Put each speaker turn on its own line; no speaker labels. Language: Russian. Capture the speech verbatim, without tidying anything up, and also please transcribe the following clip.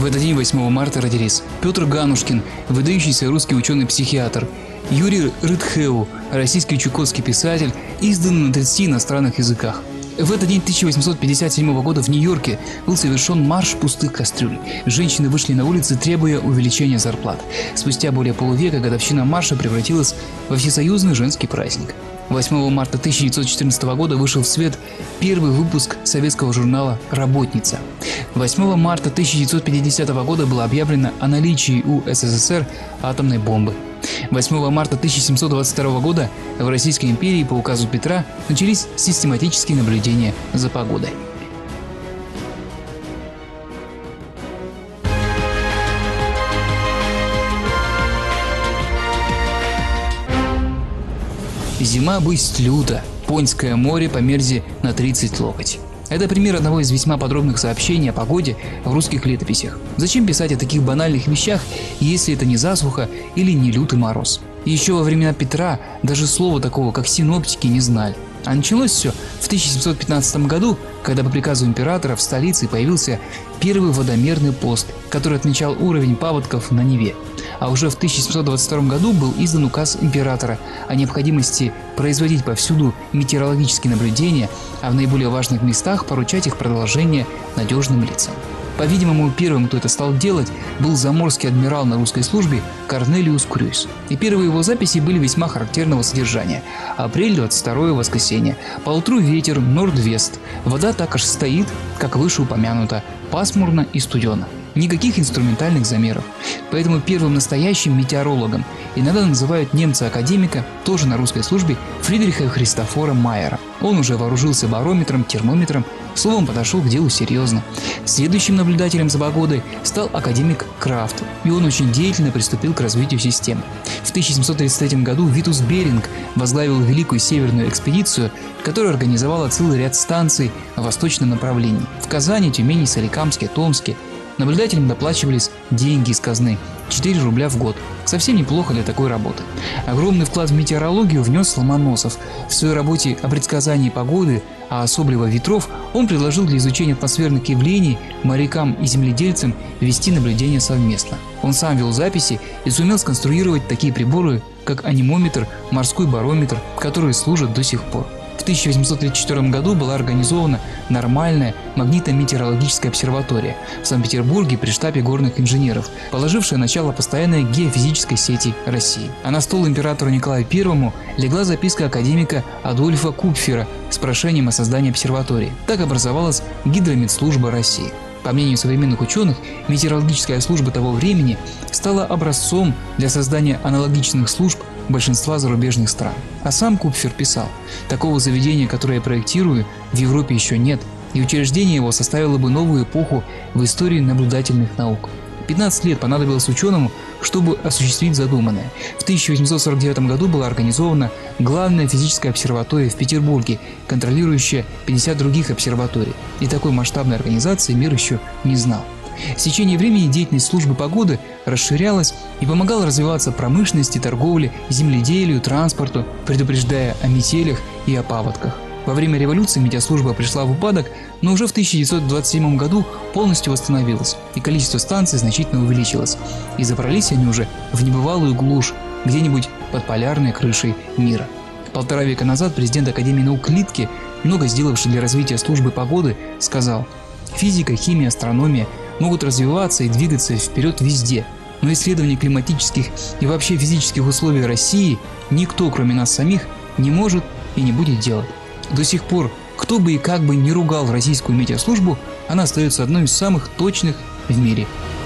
этот день, восьмого марта, родились Петр Ганушкин, выдающийся русский ученый-психиатр, Юрий Рытхеу, российский чукотский писатель, изданный на тридцати иностранных языках. В этот день тысяча восемьсот пятьдесят седьмого года в Нью-Йорке был совершен марш пустых кастрюль. Женщины вышли на улицы, требуя увеличения зарплат. Спустя более полувека годовщина марша превратилась во всесоюзный женский праздник. восьмого марта тысяча девятьсот четырнадцатого года вышел в свет первый выпуск советского журнала «Работница». восьмого марта тысяча девятьсот пятидесятого года было объявлено о наличии у СССР атомной бомбы. восьмого марта тысяча семьсот двадцать второго года в Российской империи по указу Петра начались систематические наблюдения за погодой. Зима бысть люта, Поньское море по мерзе на тридцать локоть. Это пример одного из весьма подробных сообщений о погоде в русских летописях. Зачем писать о таких банальных вещах, если это не засуха или не лютый мороз? Еще во времена Петра даже слова такого, как синоптики, не знали. А началось все в тысяча семьсот пятнадцатом году, когда по приказу императора в столице появился первый водомерный пост, который отмечал уровень паводков на Неве. А уже в тысяча семьсот двадцать втором году был издан указ императора о необходимости производить повсюду метеорологические наблюдения, а в наиболее важных местах поручать их продолжение надежным лицам. По-видимому, первым, кто это стал делать, был заморский адмирал на русской службе Корнелиус Крюйс. И первые его записи были весьма характерного содержания. Апрель, двадцать второе воскресенье. Поутру ветер, норд-вест. Вода так аж стоит, как выше упомянуто, пасмурно и студено. Никаких инструментальных замеров. Поэтому первым настоящим метеорологом иногда называют немца-академика, тоже на русской службе, Фридриха Христофора Майера. Он уже вооружился барометром, термометром, словом, подошел к делу серьезно. Следующим наблюдателем за погодой стал академик Крафт, и он очень деятельно приступил к развитию системы. В тысяча семьсот тридцать третьем году Витус Беринг возглавил Великую Северную экспедицию, которая организовала целый ряд станций в восточном направлении – в Казани, Тюмени, Соликамске, Томске. Наблюдателям доплачивались деньги из казны – четыре рубля в год. Совсем неплохо для такой работы. Огромный вклад в метеорологию внес Ломоносов. В своей работе о предсказании погоды, а особливо ветров, он предложил для изучения атмосферных явлений морякам и земледельцам вести наблюдения совместно. Он сам вел записи и сумел сконструировать такие приборы, как анимометр, морской барометр, которые служат до сих пор. В тысяча восемьсот тридцать четвёртом году была организована нормальная магнитно-метеорологическая обсерватория в Санкт-Петербурге при штабе горных инженеров, положившая начало постоянной геофизической сети России. А на стол императору Николаю Первому легла записка академика Адольфа Купфера с прошением о создании обсерватории. Так образовалась Гидрометслужба России. По мнению современных ученых, метеорологическая служба того времени стала образцом для создания аналогичных служб большинства зарубежных стран. А сам Купфер писал: «Такого заведения, которое я проектирую, в Европе еще нет, и учреждение его составило бы новую эпоху в истории наблюдательных наук». пятнадцать лет понадобилось ученому, чтобы осуществить задуманное. В тысяча восемьсот сорок девятом году была организована главная физическая обсерватория в Петербурге, контролирующая пятьдесят других обсерваторий. И такой масштабной организации мир еще не знал. С течением времени деятельность службы погоды расширялась и помогала развиваться промышленности, торговле, земледелию, транспорту, предупреждая о метелях и о паводках. Во время революции метеослужба пришла в упадок, но уже в тысяча девятьсот двадцать седьмом году полностью восстановилась, и количество станций значительно увеличилось. И забрались они уже в небывалую глушь, где-нибудь под полярной крышей мира. Полтора века назад президент Академии наук Литке, много сделавший для развития службы погоды, сказал: «Физика, химия, астрономия могут развиваться и двигаться вперед везде, но исследование климатических и вообще физических условий России никто, кроме нас самих, не может и не будет делать». До сих пор, кто бы и как бы ни ругал российскую метеослужбу, она остается одной из самых точных в мире.